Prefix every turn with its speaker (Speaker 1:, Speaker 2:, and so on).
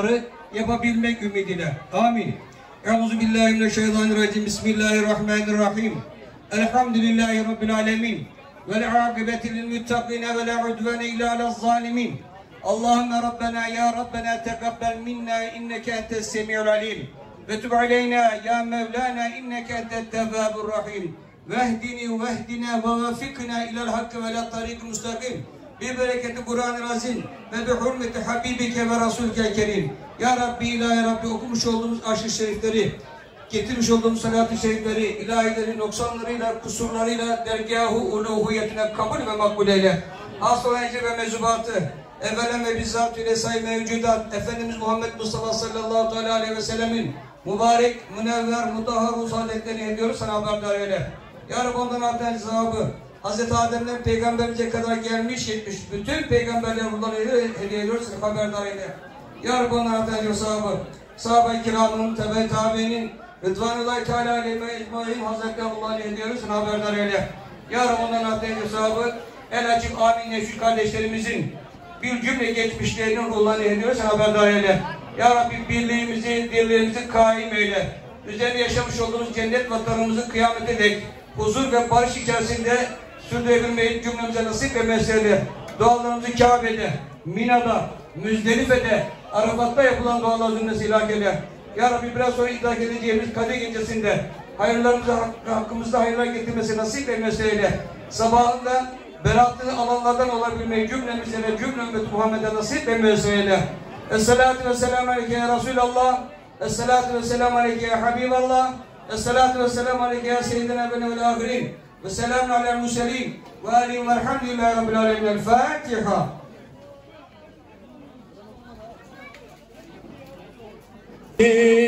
Speaker 1: duaları yapabilmek ümidiyle. Amin. Euzubillahimineşşeytanirracim. Bismillahirrahmanirrahim. Elhamdülillahi Rabbil alemin. Vel akibeti lil muttaqine ve la udvene illa alel zalimin. Allahümme Rabbena ya Rabbena tegabbel minna inneke entes semi'ul alim. Ve tub aleyna ya Mevlana inneke entet tevvabur rahim. Vehdini vehdina ve vefikna ilel hakkı ve la tariq mustakim. Bi bereketi Kur'an-ı Azim ve bi hurmeti Habibike ve Resulke Kerim. Ya Rabbi ilahi Rabbi okumuş olduğumuz aşırı şerifleri, getirmiş olduğumuz salat-ı şerifleri, ilahilerin noksanlarıyla, kusurlarıyla dergâhu uluhiyetine kabul ve makbul eyle. Hasıl ecri ve mezubatı, evvelen ve bizzat ile say mevcudat, Efendimiz Muhammed Mustafa sallallahu aleyhi ve sellemin mübarek, münevver, mutahhar uzadetlerini ediyoruz, sana haberdar eyle. Ya Rabbi ondan artan cevabı, Hz. Adem'den peygamberimize kadar gelmiş, yetmiş, bütün peygamberler bunları hediye ediyoruz, sana haberdar eyle. Ya Rabbi ondan artan cevabı, sahabe-i kiramın, tebe-i tabiinin, Rıdvanullahi Teala aleyhi ve ecmaîn hazretleri Allah'ını ediyoruz, sana haberdar eyle. Ya Rabbi ondan artan cevabı, el açık amin neşri kardeşlerimizin bir cümle geçmişlerinin ruhlarını ediyoruz, sana haberdar eyle. Ya Rabbi birliğimizi, dirliğimizi kaim eyle. Üzerinde yaşamış olduğumuz cennet vatanımızı kıyamete dek huzur ve barış içerisinde sürdürebilmeyi cümlemize nasip ve mesele. Dualarımızı Kabe'de, Mina'da, Müzdelife'de, Arafat'ta yapılan dualar cümlesi ilhak eyle. Ya Rabbi biraz sonra idrak edeceğimiz Kadir Gecesi'nde hayırlarımızı hakkımızda hayırlar getirmesi nasip ve mesele. Sabahında beratını alanlardan olabilmeyi cümlemize ve cümle ümmeti Muhammed'e nasip ve mesele. Esselatu ve selamu aleyke ya Resulallah. Esselatu ve selamu aleyke ya Habiballah. Esselatu ve selamu aleyke ya Seyyidina vel ahirin. Ve selamu aleyhi musallin. Ve aleyhi ve elhamdülillahi rabbil alemin. El Fatiha.
Speaker 2: Hey